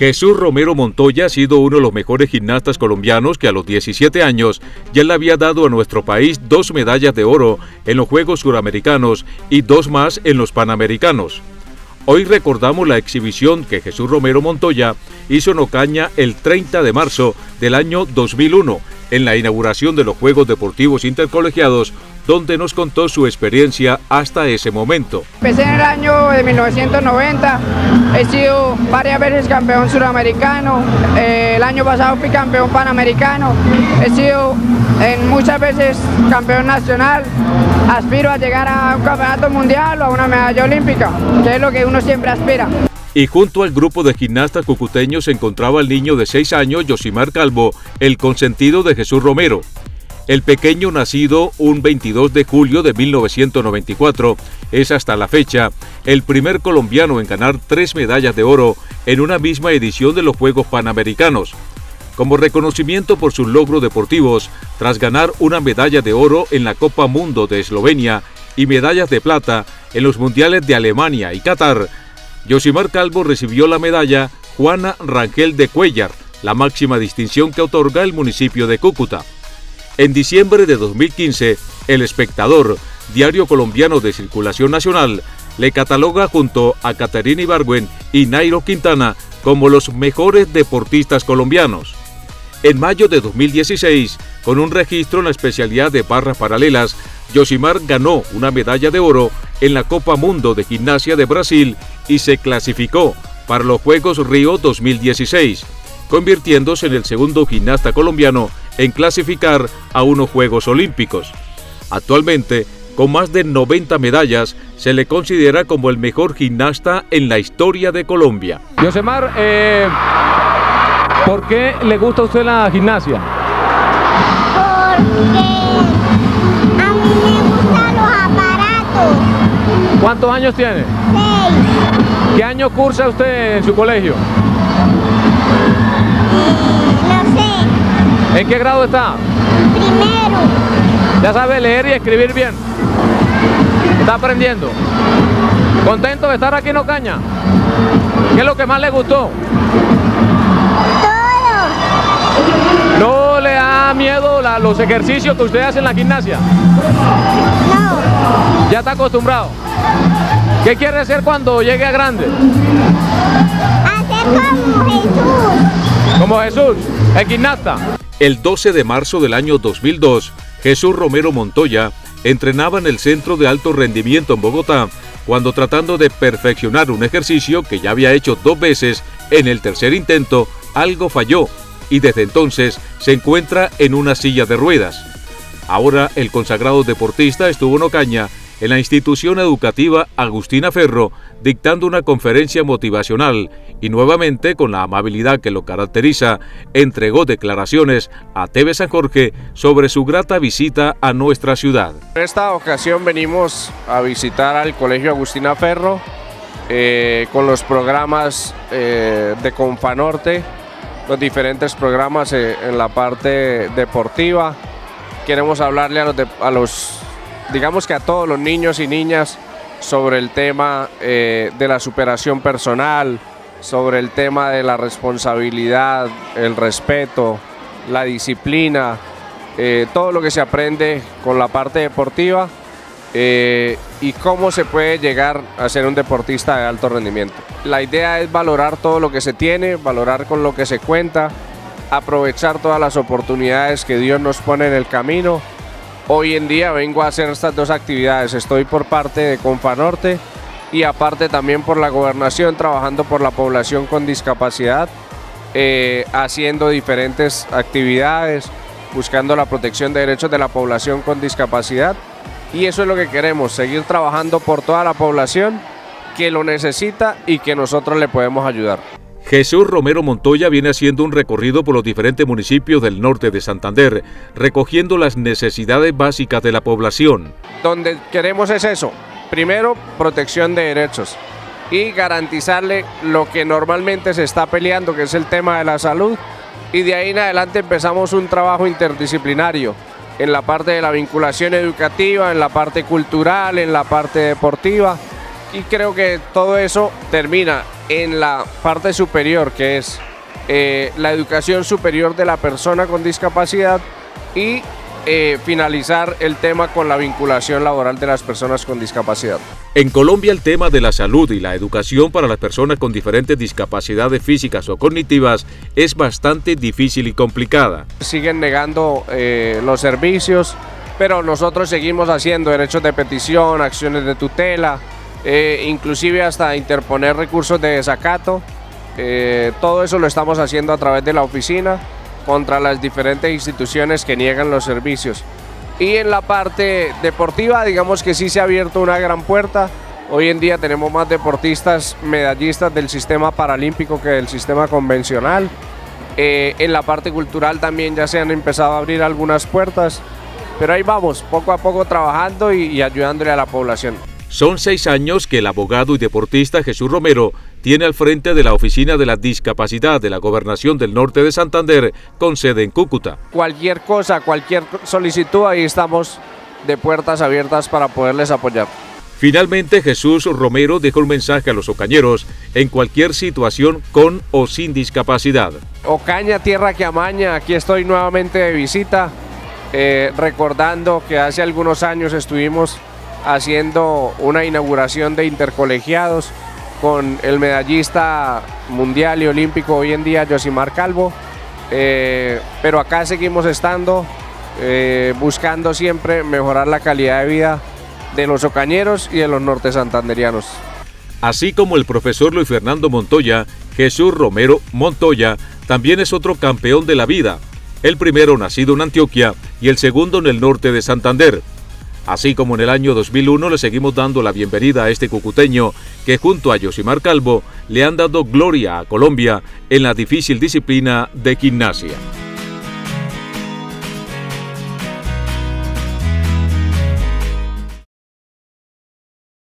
Jesús Romero Montoya ha sido uno de los mejores gimnastas colombianos que a los 17 años ya le había dado a nuestro país 2 medallas de oro en los Juegos Suramericanos y 2 más en los Panamericanos. Hoy recordamos la exhibición que Jesús Romero Montoya hizo en Ocaña el 30 de marzo del año 2001, en la inauguración de los Juegos Deportivos Intercolegiados, donde nos contó su experiencia hasta ese momento. Empecé en el año de 1990, he sido varias veces campeón suramericano, el año pasado fui campeón panamericano, he sido muchas veces campeón nacional, aspiro a llegar a un campeonato mundial o a una medalla olímpica, que es lo que uno siempre aspira. Y junto al grupo de gimnastas cucuteños se encontraba el niño de 6 años, Yosimar Calvo, el consentido de Jesús Romero. El pequeño, nacido un 22 de julio de 1994, es hasta la fecha el primer colombiano en ganar 3 medallas de oro en una misma edición de los Juegos Panamericanos. Como reconocimiento por sus logros deportivos, tras ganar una medalla de oro en la Copa Mundo de Eslovenia y medallas de plata en los Mundiales de Alemania y Qatar, Yosimar Calvo recibió la medalla Juana Rangel de Cuellar, la máxima distinción que otorga el municipio de Cúcuta. En diciembre de 2015, El Espectador, diario colombiano de circulación nacional, le cataloga junto a Caterina Ibargüen y Nairo Quintana como los mejores deportistas colombianos. En mayo de 2016, con un registro en la especialidad de barras paralelas, Yosimar ganó una medalla de oro en la Copa Mundo de Gimnasia de Brasil y se clasificó para los Juegos Río 2016, convirtiéndose en el segundo gimnasta colombiano en clasificar a unos Juegos Olímpicos. Actualmente, con más de 90 medallas, se le considera como el mejor gimnasta en la historia de Colombia. Yosimar, ¿por qué le gusta a usted la gimnasia? Porque a mí me gustan los aparatos. ¿Cuántos años tiene? 6. ¿Qué año cursa usted en su colegio? No sé. ¿En qué grado está? Primero. ¿Ya sabe leer y escribir bien? ¿Está aprendiendo? ¿Contento de estar aquí en Ocaña? ¿Qué es lo que más le gustó? Todo. ¿No le da miedo los ejercicios que usted hace en la gimnasia? No. ¿Ya está acostumbrado? ¿Qué quiere hacer cuando llegue a grande? Hacer como Jesús. Como Jesús, el gimnasta. El 12 de marzo del año 2002, Jesús Romero Montoya entrenaba en el Centro de Alto Rendimiento en Bogotá, cuando tratando de perfeccionar un ejercicio que ya había hecho 2 veces, en el tercer intento algo falló y desde entonces se encuentra en una silla de ruedas. Ahora el consagrado deportista estuvo en Ocaña, en la institución educativa Agustina Ferro, dictando una conferencia motivacional y nuevamente, con la amabilidad que lo caracteriza, entregó declaraciones a TV San Jorge sobre su grata visita a nuestra ciudad. En esta ocasión venimos a visitar al Colegio Agustina Ferro con los programas de Confanorte, los diferentes programas en la parte deportiva. Queremos hablarle digamos que a todos los niños y niñas sobre el tema de la superación personal, sobre el tema de la responsabilidad, el respeto, la disciplina, todo lo que se aprende con la parte deportiva y cómo se puede llegar a ser un deportista de alto rendimiento. La idea es valorar todo lo que se tiene, valorar con lo que se cuenta, aprovechar todas las oportunidades que Dios nos pone en el camino. Hoy en día vengo a hacer estas 2 actividades, estoy por parte de Confanorte y aparte también por la gobernación, trabajando por la población con discapacidad, haciendo diferentes actividades, buscando la protección de derechos de la población con discapacidad, y eso es lo que queremos, seguir trabajando por toda la población que lo necesita y que nosotros le podemos ayudar. Jesús Romero Montoya viene haciendo un recorrido por los diferentes municipios del norte de Santander, recogiendo las necesidades básicas de la población. Donde queremos es eso, primero protección de derechos y garantizarle lo que normalmente se está peleando, que es el tema de la salud, y de ahí en adelante empezamos un trabajo interdisciplinario en la parte de la vinculación educativa, en la parte cultural, en la parte deportiva, y creo que todo eso termina en la parte superior, que es la educación superior de la persona con discapacidad, y finalizar el tema con la vinculación laboral de las personas con discapacidad. En Colombia el tema de la salud y la educación para las personas con diferentes discapacidades físicas o cognitivas es bastante difícil y complicada. Siguen negando los servicios, pero nosotros seguimos haciendo derechos de petición, acciones de tutela, inclusive hasta interponer recursos de desacato. Todo eso lo estamos haciendo a través de la oficina contra las diferentes instituciones que niegan los servicios. Y en la parte deportiva, digamos que sí se ha abierto una gran puerta. Hoy en día tenemos más deportistas medallistas del sistema paralímpico que del sistema convencional. En la parte cultural también ya se han empezado a abrir algunas puertas, pero ahí vamos, poco a poco trabajando y ayudándole a la población. Son 6 años que el abogado y deportista Jesús Romero tiene al frente de la Oficina de la Discapacidad de la Gobernación del Norte de Santander, con sede en Cúcuta. Cualquier cosa, cualquier solicitud, ahí estamos de puertas abiertas para poderles apoyar. Finalmente, Jesús Romero dejó un mensaje a los ocañeros en cualquier situación con o sin discapacidad. Ocaña, tierra que amaña, aquí estoy nuevamente de visita, recordando que hace algunos años estuvimos haciendo una inauguración de intercolegiados con el medallista mundial y olímpico hoy en día, Yosimar Calvo, pero acá seguimos estando, buscando siempre mejorar la calidad de vida de los ocañeros y de los norte santanderianos. Así como el profesor Luis Fernando Montoya, Jesús Romero Montoya también es otro campeón de la vida, el primero nacido en Antioquia y el segundo en el norte de Santander. Así como en el año 2001 le seguimos dando la bienvenida a este cucuteño que junto a Yosimar Calvo le han dado gloria a Colombia en la difícil disciplina de gimnasia.